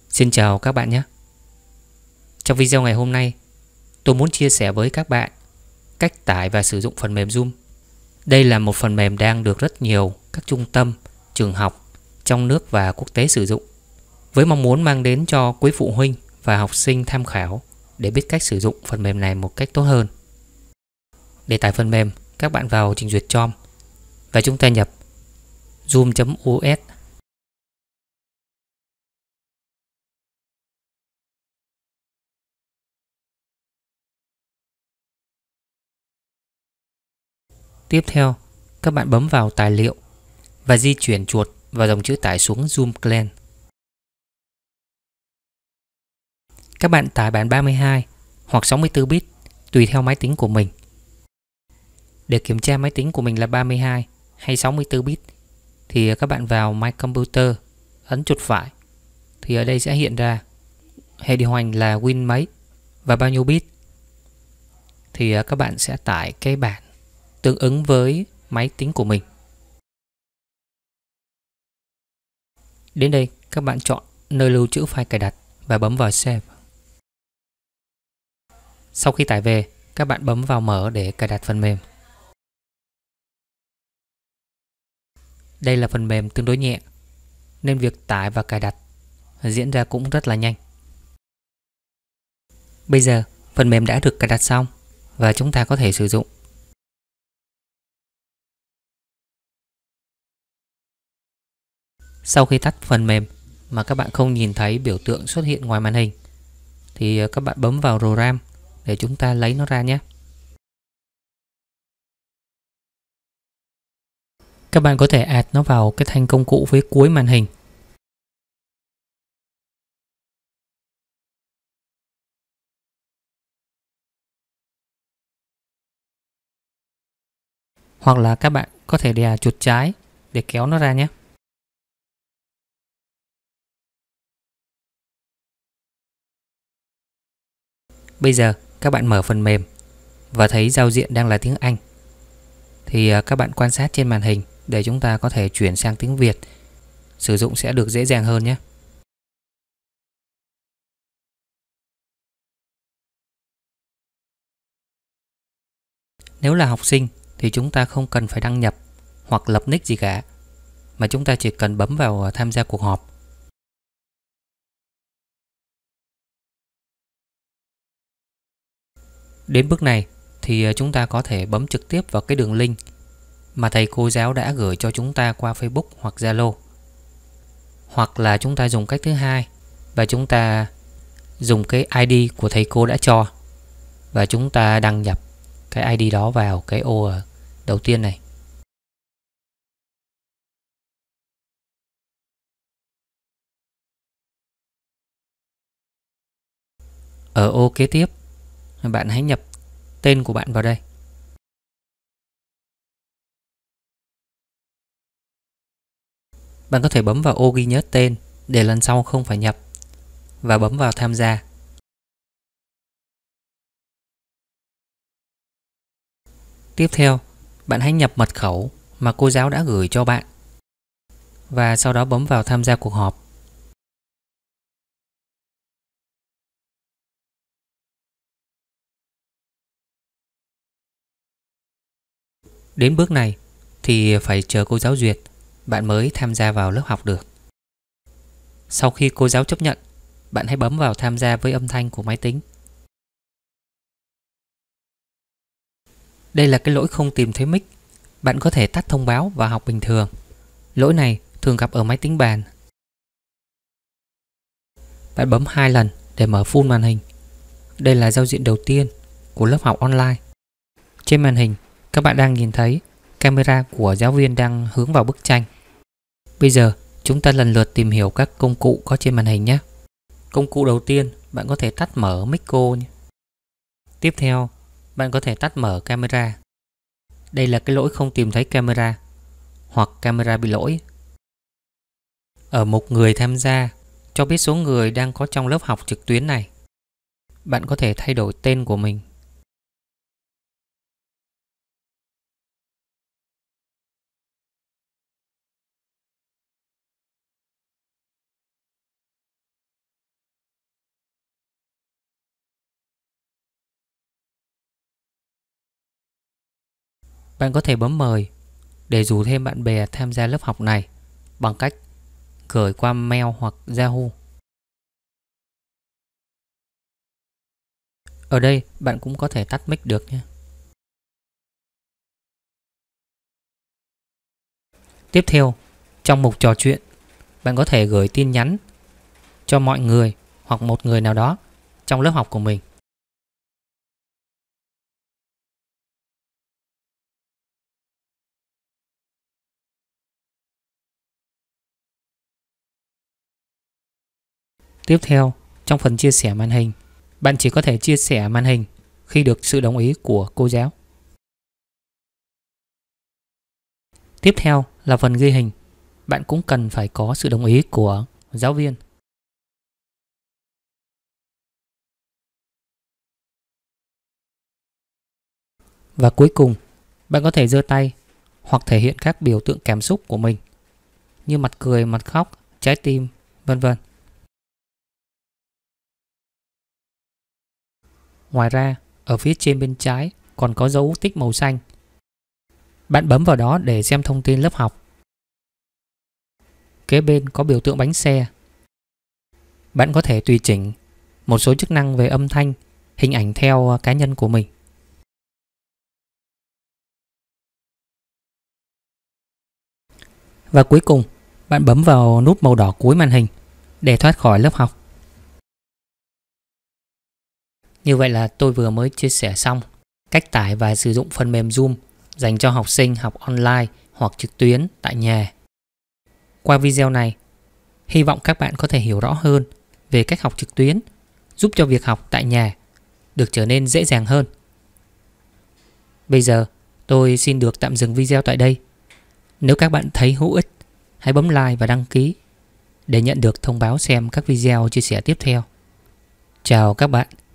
Xin chào các bạn nhé. Trong video ngày hôm nay, tôi muốn chia sẻ với các bạn cách tải và sử dụng phần mềm Zoom. Đây là một phần mềm đang được rất nhiều các trung tâm, trường học trong nước và quốc tế sử dụng, với mong muốn mang đến cho quý phụ huynh và học sinh tham khảo để biết cách sử dụng phần mềm này một cách tốt hơn. Để tải phần mềm, các bạn vào trình duyệt Chrome và chúng ta nhập zoom.us. Tiếp theo, các bạn bấm vào tài liệu và di chuyển chuột vào dòng chữ tải xuống Zoom Client. Các bạn tải bản 32 hoặc 64 bit tùy theo máy tính của mình. Để kiểm tra máy tính của mình là 32 hay 64 bit thì các bạn vào My Computer, ấn chuột phải thì ở đây sẽ hiện ra hệ điều hành là Win mấy và bao nhiêu bit. Thì các bạn sẽ tải cái bản tương ứng với máy tính của mình. Đến đây các bạn chọn nơi lưu trữ file cài đặt và bấm vào Save. Sau khi tải về, các bạn bấm vào Mở để cài đặt phần mềm. Đây là phần mềm tương đối nhẹ, nên việc tải và cài đặt diễn ra cũng rất là nhanh. Bây giờ, phần mềm đã được cài đặt xong và chúng ta có thể sử dụng. Sau khi tắt phần mềm mà các bạn không nhìn thấy biểu tượng xuất hiện ngoài màn hình thì các bạn bấm vào Program để chúng ta lấy nó ra nhé. Các bạn có thể add nó vào cái thanh công cụ phía cuối màn hình. Hoặc là các bạn có thể đè chuột trái để kéo nó ra nhé. Bây giờ các bạn mở phần mềm và thấy giao diện đang là tiếng Anh. Thì các bạn quan sát trên màn hình để chúng ta có thể chuyển sang tiếng Việt. Sử dụng sẽ được dễ dàng hơn nhé. Nếu là học sinh thì chúng ta không cần phải đăng nhập hoặc lập nick gì cả, mà chúng ta chỉ cần bấm vào tham gia cuộc họp. Đến bước này thì chúng ta có thể bấm trực tiếp vào cái đường link mà thầy cô giáo đã gửi cho chúng ta qua Facebook hoặc Zalo. Hoặc là chúng ta dùng cách thứ hai và chúng ta dùng cái ID của thầy cô đã cho và chúng ta đăng nhập cái ID đó vào cái ô đầu tiên này. Ở ô kế tiếp, bạn hãy nhập tên của bạn vào đây. Bạn có thể bấm vào ô ghi nhớ tên để lần sau không phải nhập và bấm vào tham gia. Tiếp theo, bạn hãy nhập mật khẩu mà cô giáo đã gửi cho bạn và sau đó bấm vào tham gia cuộc họp. Đến bước này thì phải chờ cô giáo duyệt, bạn mới tham gia vào lớp học được. Sau khi cô giáo chấp nhận, bạn hãy bấm vào tham gia với âm thanh của máy tính. Đây là cái lỗi không tìm thấy mic. Bạn có thể tắt thông báo và học bình thường. Lỗi này thường gặp ở máy tính bàn. Bạn bấm 2 lần để mở full màn hình. Đây là giao diện đầu tiên của lớp học online. Trên màn hình, các bạn đang nhìn thấy camera của giáo viên đang hướng vào bức tranh. Bây giờ, chúng ta lần lượt tìm hiểu các công cụ có trên màn hình nhé. Công cụ đầu tiên, bạn có thể tắt mở micro. Tiếp theo, bạn có thể tắt mở camera. Đây là cái lỗi không tìm thấy camera hoặc camera bị lỗi. Ở mục người tham gia, cho biết số người đang có trong lớp học trực tuyến này. Bạn có thể thay đổi tên của mình. Bạn có thể bấm mời để rủ thêm bạn bè tham gia lớp học này bằng cách gửi qua mail hoặc Yahoo. Ở đây bạn cũng có thể tắt mic được nhé. Tiếp theo, trong mục trò chuyện, bạn có thể gửi tin nhắn cho mọi người hoặc một người nào đó trong lớp học của mình. Tiếp theo, trong phần chia sẻ màn hình, bạn chỉ có thể chia sẻ màn hình khi được sự đồng ý của cô giáo. Tiếp theo là phần ghi hình. Bạn cũng cần phải có sự đồng ý của giáo viên. Và cuối cùng, bạn có thể giơ tay hoặc thể hiện các biểu tượng cảm xúc của mình như mặt cười, mặt khóc, trái tim, vân vân. Ngoài ra, ở phía trên bên trái còn có dấu tích màu xanh. Bạn bấm vào đó để xem thông tin lớp học. Kế bên có biểu tượng bánh xe. Bạn có thể tùy chỉnh một số chức năng về âm thanh, hình ảnh theo cá nhân của mình. Và cuối cùng, bạn bấm vào nút màu đỏ cuối màn hình để thoát khỏi lớp học. Như vậy là tôi vừa mới chia sẻ xong cách tải và sử dụng phần mềm Zoom dành cho học sinh học online hoặc trực tuyến tại nhà. Qua video này, hy vọng các bạn có thể hiểu rõ hơn về cách học trực tuyến, giúp cho việc học tại nhà được trở nên dễ dàng hơn. Bây giờ, tôi xin được tạm dừng video tại đây. Nếu các bạn thấy hữu ích, hãy bấm like và đăng ký để nhận được thông báo xem các video chia sẻ tiếp theo. Chào các bạn.